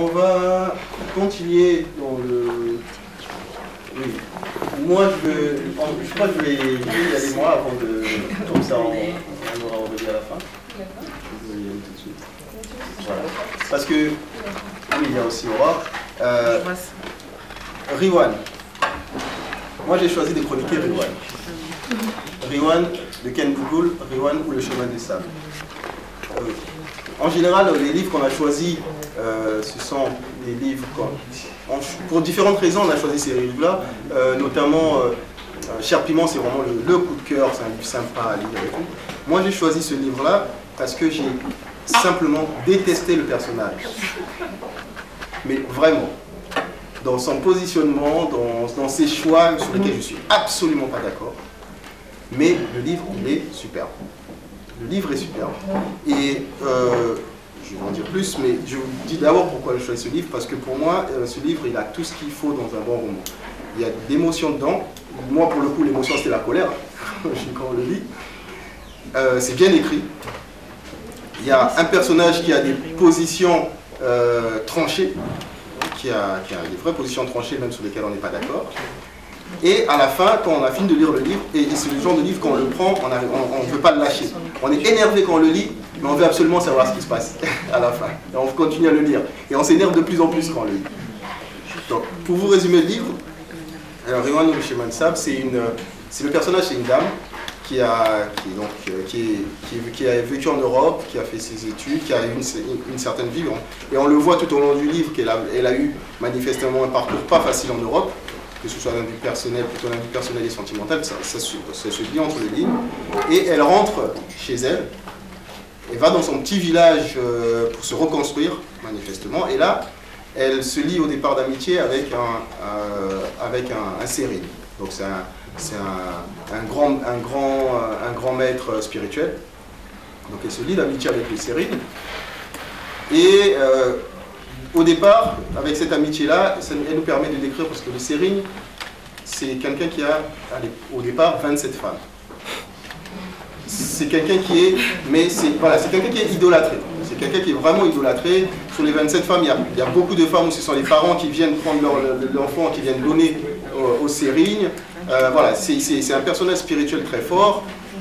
on va continuer dans le... Oui. Moi, je crois que je vais y aller moi avant de... Comme ça, on aura revenu à la fin. Je vais y aller tout de suite. Voilà. Parce que... Oui, il y a aussi Aura. Riwan. Moi, j'ai choisi de chroniquer Riwan. Riwan de Ken Bougoul, Riwan ou Le Chemin des Sables. En général, les livres qu'on a choisis, ce sont des livres... Pour différentes raisons, on a choisi ces livres-là, notamment Cher Piment, c'est vraiment le coup de cœur, c'est un livre sympa à lire et tout. Moi, j'ai choisi ce livre-là parce que j'ai simplement détesté le personnage. Mais vraiment, dans son positionnement, dans ses choix sur lesquels je ne suis absolument pas d'accord. Mais le livre, il est superbe. Le livre est superbe. Et je vais en dire plus, mais je vous dis d'abord pourquoi je choisis ce livre, parce que pour moi, ce livre, il a tout ce qu'il faut dans un bon roman. Il y a des émotions dedans. Moi, pour le coup, l'émotion, c'était la colère, quand on le lit. C'est bien écrit. Il y a un personnage qui a des positions tranchées, qui a des vraies positions tranchées, même sur lesquelles on n'est pas d'accord. Et à la fin, quand on a fini de lire le livre, et c'est le genre de livre, quand on le prend, on ne veut pas le lâcher. On est énervé quand on le lit, mais on veut absolument savoir ce qui se passe à la fin. Et on continue à le lire. Et on s'énerve de plus en plus quand on le lit. Donc, pour vous résumer le livre, Riwan ou Le Chemin des Sables, c'est le personnage, c'est une dame qui a vécu en Europe, qui a fait ses études, qui a eu une certaine vie. Et on le voit tout au long du livre qu'elle a eu manifestement un parcours pas facile en Europe, que ce soit d'un vue personnel, plutôt d'un vue personnel et sentimental, ça se lit entre les lignes. Et elle rentre chez elle, et va dans son petit village pour se reconstruire, manifestement. Et là, elle se lie au départ d'amitié avec un Sérine. Donc c'est un grand maître spirituel. Donc elle se lie d'amitié avec le Sérine. Et au départ, avec cette amitié-là, elle nous permet de décrire, parce que le Sérine, c'est quelqu'un qui a, au départ, 27 femmes. C'est quelqu'un qui est, c'est quelqu'un qui est idolâtré. C'est quelqu'un qui est vraiment idolâtré. Sur les 27 femmes, il y a beaucoup de femmes où ce sont les parents qui viennent prendre l'enfant, qui viennent donner au Sérine. Voilà, c'est un personnage spirituel très fort,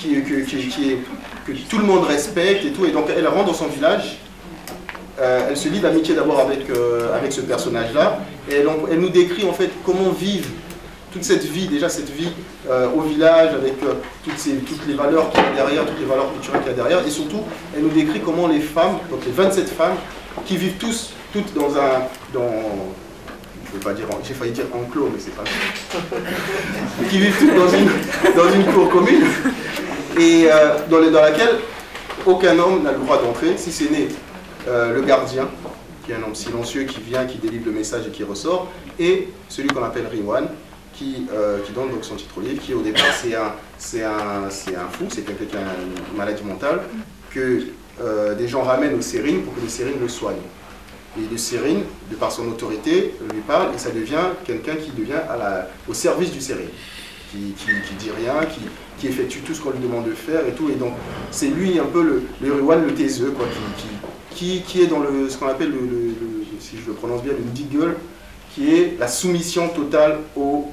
que tout le monde respecte et tout. Et donc elle rentre dans son village. Elle se lie d'amitié d'abord avec ce personnage-là, et elle nous décrit en fait comment vivre toute cette vie, déjà cette vie au village, avec toutes les valeurs qu'il y a derrière, toutes les valeurs culturelles qu'il y a derrière, et surtout, elle nous décrit comment les femmes, donc les 27 femmes, qui vivent toutes dans je ne veux pas dire, j'ai failli dire enclos, mais c'est pas ça, qui vivent toutes dans une cour commune, et dans laquelle aucun homme n'a le droit d'entrer, si ce n'est le gardien, qui est un homme silencieux, qui vient, qui délivre le message et qui ressort, et celui qu'on appelle Riwan, qui donne donc son titre au livre, qui au départ c'est un fou, c'est quelqu'un qui a une maladie mentale, que des gens ramènent au Sérine pour que le Sérine le soigne. Et le Sérine, de par son autorité, lui parle, et ça devient quelqu'un qui devient au service du Sérine, qui dit rien, qui effectue tout ce qu'on lui demande de faire et tout, et donc c'est lui un peu le Riwan, le taiseux, quoi, qui est dans ce qu'on appelle, si je le prononce bien, le Ndigul, qui est la soumission totale au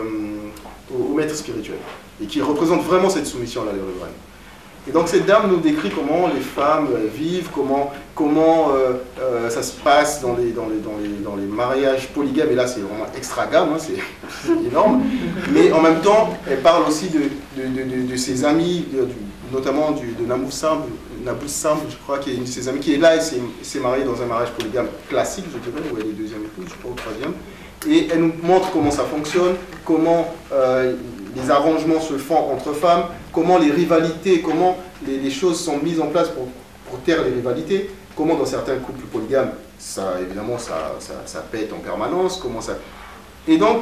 maître spirituel, et qui représente vraiment cette soumission-là, le Riwan. Et donc cette dame nous décrit comment les femmes vivent, comment ça se passe dans les mariages polygames, et là c'est vraiment extra gamme, hein, c'est énorme, mais en même temps elle parle aussi de ses amis, notamment de Nabou Samb, je crois, qui est une de ses amies, qui est là et s'est mariée dans un mariage polygame classique, je dirais, où elle est deuxième épouse, je crois, ou troisième. Et elle nous montre comment ça fonctionne, comment les arrangements se font entre femmes, comment les rivalités, comment les choses sont mises en place pour taire les rivalités, comment dans certains couples polygames, évidemment, ça pète en permanence, comment ça... Et donc,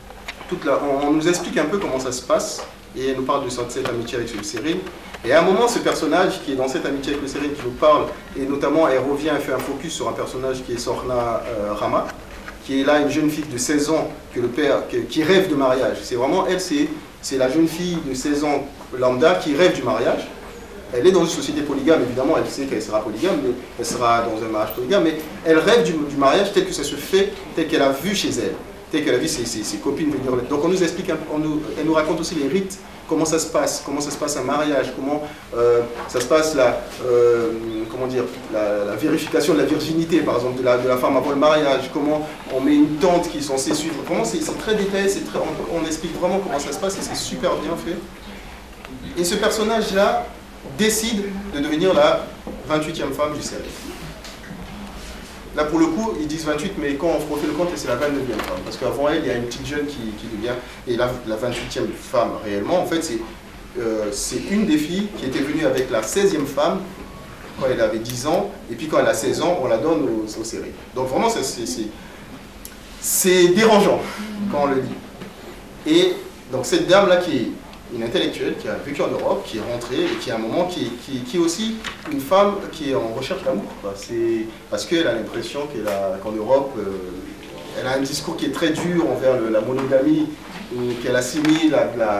on nous explique un peu comment ça se passe, et elle nous parle de cette amitié avec le Sérine. Et à un moment, ce personnage qui est dans cette amitié avec le Sérine qui nous parle, et notamment elle revient et fait un focus sur un personnage qui est Sorna Rama, qui est là une jeune fille de 16 ans que le père, qui rêve de mariage. C'est vraiment elle, c'est la jeune fille de 16 ans lambda qui rêve du mariage. elle est dans une société polygame, évidemment, elle sait qu'elle sera polygame, mais elle sera dans un mariage polygame, mais elle rêve du mariage tel que ça se fait, tel qu'elle a vu chez elle, tel qu'elle a vu ses copines venir. Donc on nous explique, elle nous raconte aussi les rites, comment ça se passe un mariage, comment ça se passe comment dire, la vérification de la virginité, par exemple, de la femme avant le mariage, comment on met une tante qui est censée suivre. Vraiment, c'est très détaillé, on explique vraiment comment ça se passe et c'est super bien fait. Et ce personnage-là décide de devenir la 28e femme du série. Là, pour le coup, ils disent 28, mais quand on refait le compte, c'est la 29e femme. Parce qu'avant elle, il y a une petite jeune qui devient... Et la 28e femme, réellement, en fait, c'est une des filles qui était venue avec la 16e femme quand elle avait 10 ans. Et puis quand elle a 16 ans, on la donne aux séries. Donc vraiment, c'est dérangeant quand on le dit. Et donc cette dame-là qui est une intellectuelle, qui a vécu en Europe, qui est rentrée et qui à un moment qui est aussi une femme qui est en recherche d'amour. C'est parce qu'elle a l'impression qu'en Europe, elle a un discours qui est très dur envers la monogamie, qu'elle assimile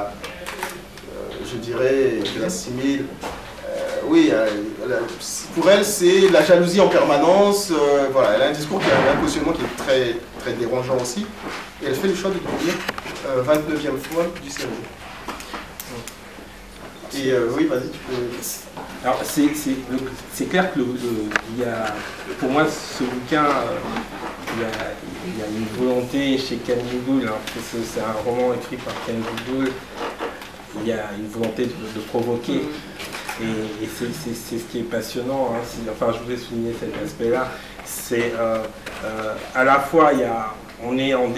je dirais, qu'elle assimile. Oui, pour elle, c'est la jalousie en permanence. Voilà, elle a un discours qui a un positionnement qui est très, très dérangeant aussi. Et elle fait le choix de devenir 29e fois du série. Et oui, vas-y, tu peux... Alors, c'est clair que pour moi, ce bouquin, il y a une volonté chez Camille Gould, alors que c'est un roman écrit par Camille Gould, il y a une volonté de provoquer. Et c'est ce qui est passionnant, hein. Enfin, je voulais souligner cet aspect-là. C'est à la fois, on est en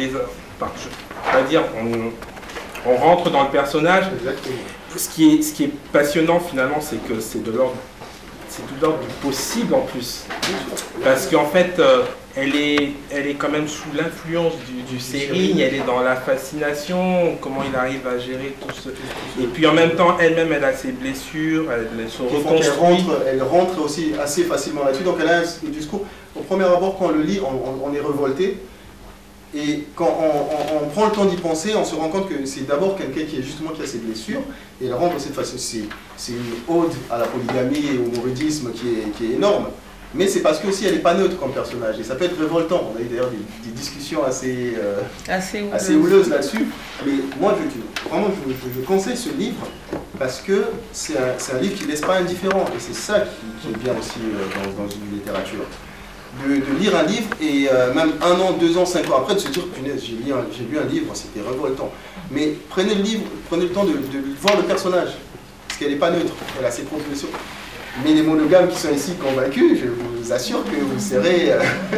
on rentre dans le personnage. Exactement. Ce qui est passionnant finalement, c'est que c'est de l'ordre du possible en plus. Parce qu'en fait, elle est quand même sous l'influence du Sérigne, elle est dans la fascination, comment il arrive à gérer tout ce... Et puis en même temps, elle-même, elle a ses blessures, elle se reconstruit. Elle rentre aussi assez facilement là-dessus, donc elle a un discours. Au premier abord, quand on le lit, on est révolté. Et quand on prend le temps d'y penser, on se rend compte que c'est d'abord quelqu'un qui a ses blessures, et elle rentre de cette façon. C'est une ode à la polygamie et au mouridisme qui est énorme. Mais c'est parce que aussi elle n'est pas neutre comme personnage, et ça peut être révoltant. On a eu d'ailleurs des discussions assez houleuses là-dessus. Mais moi, je conseille ce livre parce que c'est un livre qui ne laisse pas indifférent, et c'est ça qui est bien aussi dans une littérature. De lire un livre et même 1 an, 2 ans, 5 ans après de se dire punaise, j'ai lu un livre, c'était révoltant. Mais prenez le livre, prenez le temps de voir le personnage, parce qu'elle n'est pas neutre, elle a ses propositions. Mais les monogames qui sont ici convaincus, je vous assure que vous serez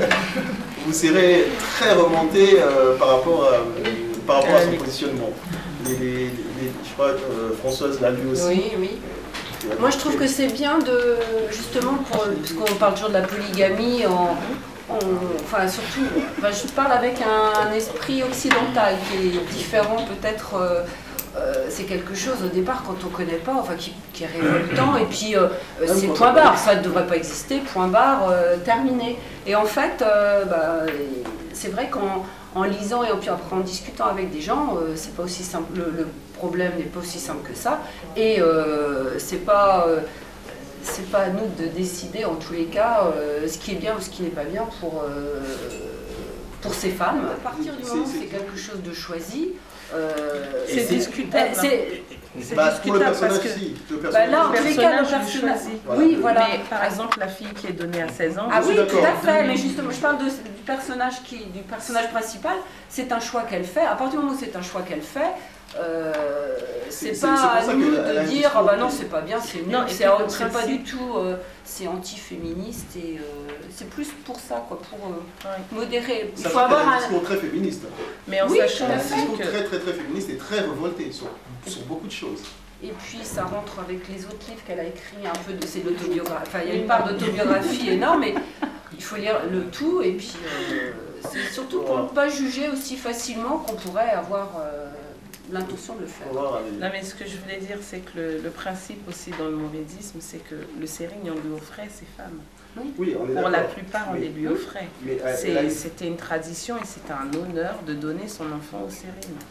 très remonté par rapport à son positionnement. Je crois que Françoise l'a lu aussi. Oui, oui. Moi, je trouve que c'est bien justement, puisqu'on parle toujours de la polygamie, enfin surtout, je parle avec un esprit occidental qui est différent peut-être. C'est quelque chose au départ quand on ne connaît pas, enfin qui est révoltant, et puis c'est point barre, ça ne devrait pas exister, point barre, terminé. Et en fait, c'est vrai qu'en lisant et puis après en discutant avec des gens, c'est pas aussi simple. Le problème n'est pas aussi simple que ça, et c'est pas à nous de décider en tous les cas ce qui est bien ou ce qui n'est pas bien pour ces femmes. À partir du moment où c'est quelque chose de choisi, c'est discutable. Pour le personnage, parce que si. Là, en tous les cas, le personnage. Oui, voilà. Mais par exemple, la fille qui est donnée à 16 ans. Ah oui, tout à fait. Mais justement, je parle du personnage principal. C'est un choix qu'elle fait. À partir du moment où c'est un choix qu'elle fait, c'est pas à nous de dire ah bah non c'est pas bien, c'est nul, c'est pas du tout, c'est anti-féministe et c'est plus pour ça quoi, pour modérer. Il faut avoir un discours très féministe. Mais en sachant un discours très féministe et très révolté sur beaucoup de choses. Et puis ça rentre avec les autres livres qu'elle a écrits, un peu de c'est l'autobiographie. Enfin, il y a une part d'autobiographie énorme, mais il faut lire le tout et puis c'est surtout pour ne pas juger aussi facilement qu'on pourrait avoir l'intention de le faire. Non, mais ce que je voulais dire, c'est que le principe aussi dans le mouridisme, c'est que le Sérigne, on lui offrait ses femmes. Oui, pour la plupart, on les lui offrait. C'était une tradition et c'était un honneur de donner son enfant au Sérigne.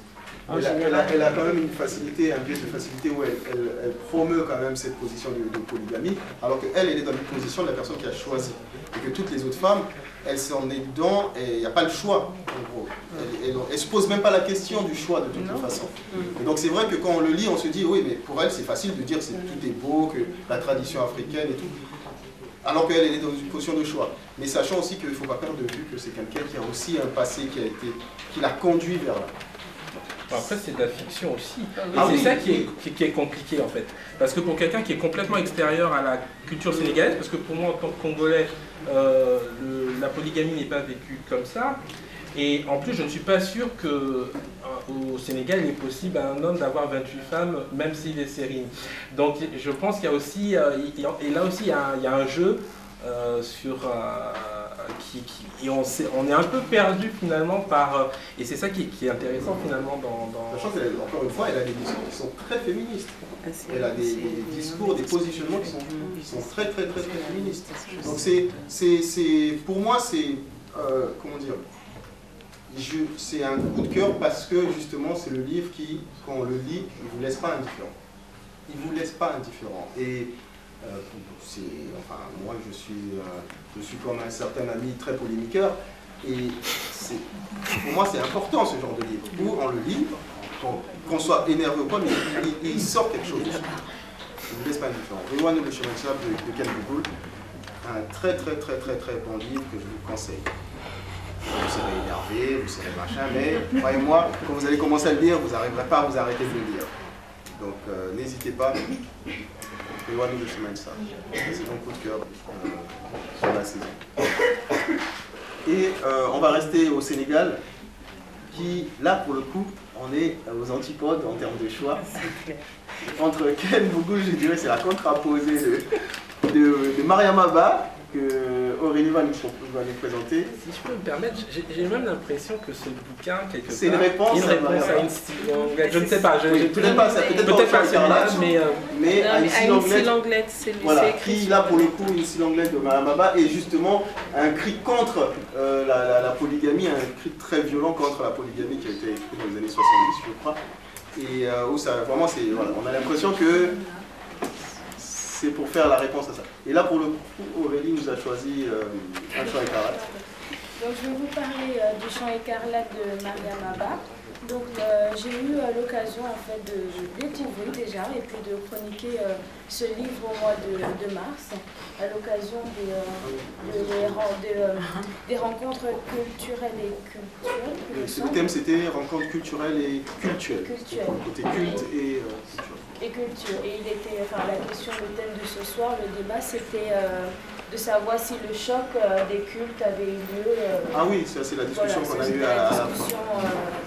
Elle a quand même une facilité, un biais de facilité où elle promeut quand même cette position de polygamie, alors qu'elle est dans une position de la personne qui a choisi. Et que toutes les autres femmes, elles s'en est dedans et il n'y a pas le choix, en gros. Elle ne se pose même pas la question du choix de toute façon. Et donc c'est vrai que quand on le lit, on se dit, oui, mais pour elle, c'est facile de dire que tout est beau, que la tradition africaine et tout. Alors qu'elle est dans une position de choix. Mais sachant aussi qu'il ne faut pas perdre de vue que c'est quelqu'un qui a aussi un passé qui l'a conduit vers là. Après, c'est de la fiction aussi. Et Ah c'est oui, ça qui est compliqué en fait. Parce que pour quelqu'un qui est complètement extérieur à la culture sénégalaise, parce que pour moi en tant que Congolais, la polygamie n'est pas vécue comme ça. Et en plus, je ne suis pas sûr qu'au Sénégal, il est possible à un homme d'avoir 28 femmes, même s'il est sérine. Donc je pense qu'il y a aussi, et là aussi, il y a un jeu sur... et on est un peu perdu finalement par... et c'est ça qui est intéressant finalement dans... Sachant qu'encore une fois, elle a des discours qui sont très féministes. Elle a des discours, des positionnements qui sont très féministes. Donc pour moi, c'est... comment dire, c'est un coup de cœur parce que justement c'est le livre qui, quand on le lit, il ne vous laisse pas indifférent. Il ne vous laisse pas indifférent. Et enfin, moi je suis comme un certain ami très polémiqueur et pour moi c'est important ce genre de livre où on le lit, qu'on soit énervé ou pas, mais il sort quelque chose. Il ne vous laisse pas indifférent. Rewan le chemin de sable de Ken Gould, un très bon livre que je vous conseille. Vous serez énervé, vous serez machin, mais croyez-moi, quand vous allez commencer à le lire, vous n'arriverez pas à vous arrêter de le lire. Donc n'hésitez pas, éloignez le chemin de ça. C'est mon coup de cœur sur la saison. Et on va rester au Sénégal, qui là pour le coup, on est aux antipodes en termes de choix. Entre Ken Bougoul, je dirais c'est la contraposée de Mariam Abba, que Aurélie va nous présenter. Si je peux me permettre, j'ai même l'impression que ce bouquin, quelque part, c'est une réponse à une style anglaise. Je ne sais pas, peut-être pas celle-là, mais à une style anglaise, voilà, qui là pour le coup, une style anglaise de Mariam Abba est justement un cri contre la polygamie, un cri très violent contre la polygamie qui a été écrit dans les années 70, je crois. Et où ça vraiment, voilà, on a l'impression que c'est pour faire la réponse à ça. Et là, pour le coup, Aurélie nous a choisi un chant écarlate. Donc, je vais vous parler du chant écarlate de Mariam Abba. Donc, j'ai eu l'occasion en fait de découvrir déjà et puis de chroniquer ce livre au mois de mars à l'occasion des rencontres culturelles et culturelles. Le thème c'était rencontres culturelles et cultuelles. Côté culte et culture. Et culture. Et il était, enfin, la question, le thème de ce soir, le débat, c'était de savoir si le choc des cultes avait eu lieu. Ah oui, ça c'est la discussion qu'on a eue à la fin.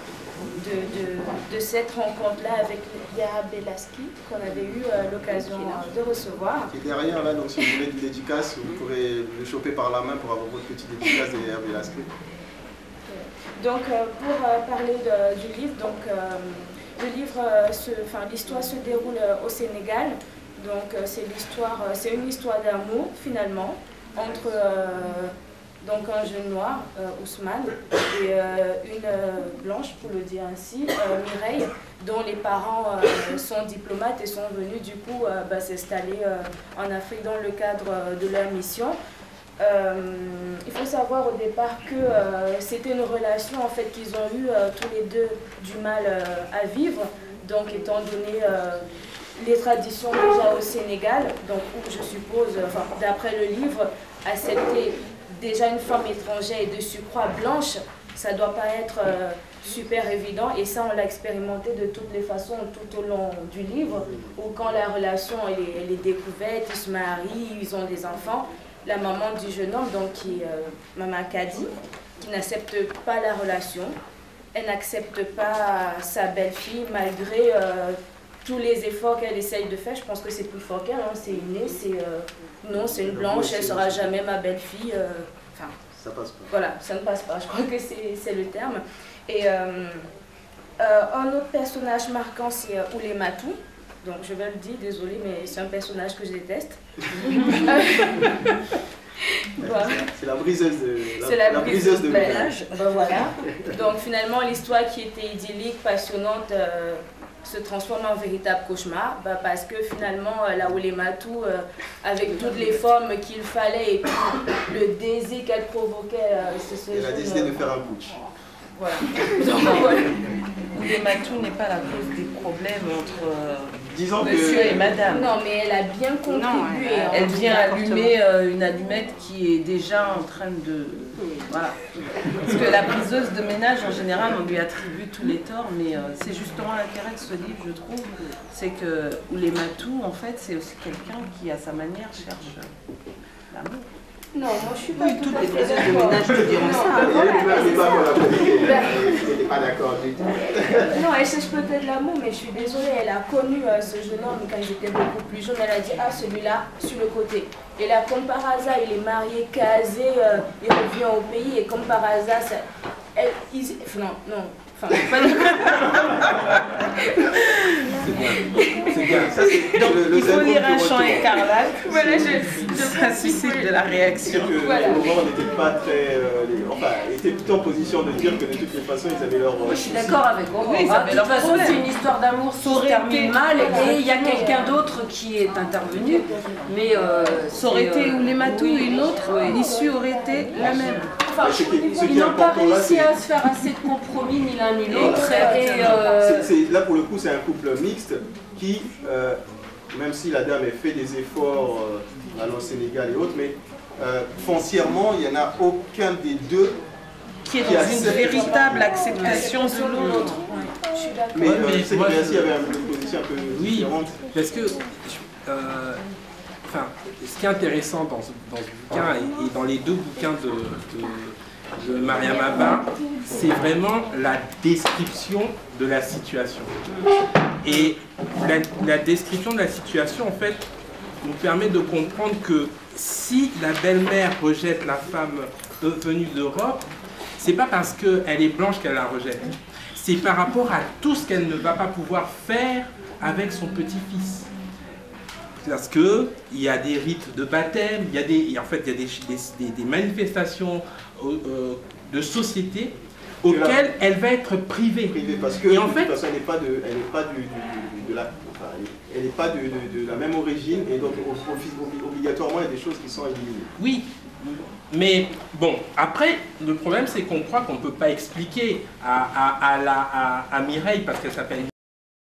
De cette rencontre-là avec Yara Belaski, qu'on avait eu l'occasion de recevoir. Qui est derrière là, donc si vous voulez du dédicace, vous pourrez le choper par la main pour avoir votre petit dédicace de Yara Belaski. Donc pour parler du livre, donc le livre, l'histoire se déroule au Sénégal. Donc c'est une histoire d'amour finalement entre donc un jeune noir, Ousmane, et une blanche, pour le dire ainsi, Mireille, dont les parents sont diplomates et sont venus du coup s'installer en Afrique dans le cadre de leur mission. Il faut savoir au départ que c'était une relation en fait qu'ils ont eu tous les deux du mal à vivre, donc étant donné les traditions déjà au Sénégal, donc où je suppose, d'après le livre, accepter déjà une femme étrangère et de surcroît blanche, ça ne doit pas être super évident, et ça on l'a expérimenté de toutes les façons tout au long du livre, où quand la relation elle est découverte, ils se marient, ils ont des enfants, la maman du jeune homme, donc qui est Maman Kadi, qui n'accepte pas la relation, elle n'accepte pas sa belle-fille malgré tous les efforts qu'elle essaye de faire. Je pense que c'est plus fort qu'elle, hein. C'est inné, non, c'est une blanche, elle ne sera jamais ma belle-fille. Ça passe pas. Voilà, ça ne passe pas, je crois que c'est le terme. Et un autre personnage marquant, c'est Oulematou. Donc je vais le dire, désolée, mais c'est un personnage que je déteste. Voilà. C'est la briseuse de C'est la briseuse de ménage. Ben voilà. Donc finalement, l'histoire qui était idyllique, passionnante, se transforme en véritable cauchemar, parce que finalement, la Oulématou, avec toutes les formes qu'il fallait et tout le désir qu'elle provoquait, elle a décidé de faire un putsch. Voilà. Donc, voilà. Oulématou n'est pas la cause des problèmes entre Disons monsieur et madame. Non, mais elle a bien contribué. Elle vient allumer une allumette qui est déjà en train de... Voilà. Parce que la briseuse de ménage, en général, on lui attribue tous les torts, mais c'est justement l'intérêt de ce livre, je trouve. C'est que Oulématou, en fait, c'est aussi quelqu'un qui, à sa manière, cherche l'amour. Non, moi je suis pas toutes tout à les fait braises de d'accord. ménage te diront ça. Elle n'est pas d'accord du tout. Non, elle cherche peut-être l'amour, mais je suis désolée, elle a connu ce jeune homme quand il était beaucoup plus jeune. Elle a dit, ah, celui-là, sur le côté. Et là, comme par hasard, il est marié, casé, il revient au pays, et comme par hasard, ça, elle, non. Enfin, C'est bien. Ça, donc il faut lire Un champ écarlate. Voilà, ça suscite de la réaction. Voilà. Les romans n'étaient pas très... enfin, étaient plutôt en position de dire que de toutes les façons, ils avaient leur... Moi, je suis d'accord avec Aurore. Oui, De toute façon, c'est une histoire d'amour qui se termine mal et il y a quelqu'un d'autre qui est intervenu. Mais ça aurait été Oulématou, une autre, l'issue aurait été la même. enfin, ils n'ont pas réussi à se faire assez de compromis, ni l'un ni l'autre. Là, pour le coup, c'est un couple mixte qui, même si la dame a fait des efforts allant au Sénégal et autres, mais foncièrement, il n'y en a aucun des deux qui est dans une véritable acceptation de l'autre. je suis d'accord. Mais Ouais, je sais que moi, Béatrice avait une position un peu différente. Parce que, enfin, ce qui est intéressant dans ce bouquin et dans les deux bouquins de Mariam Abba, c'est vraiment la description de la situation. Et la description de la situation, en fait, nous permet de comprendre que si la belle-mère rejette la femme venue d'Europe, c'est pas parce qu'elle est blanche qu'elle la rejette. C'est par rapport à tout ce qu'elle ne va pas pouvoir faire avec son petit-fils. Parce qu'il y a des rites de baptême, il y a des manifestations de société auxquelles elle va être privée. Parce que et en de fait, toute façon, elle n'est pas de la même origine et donc obligatoirement il y a des choses qui sont éliminées. oui, mais bon, après, le problème c'est qu'on croit qu'on ne peut pas expliquer à Mireille, parce qu'elle s'appelle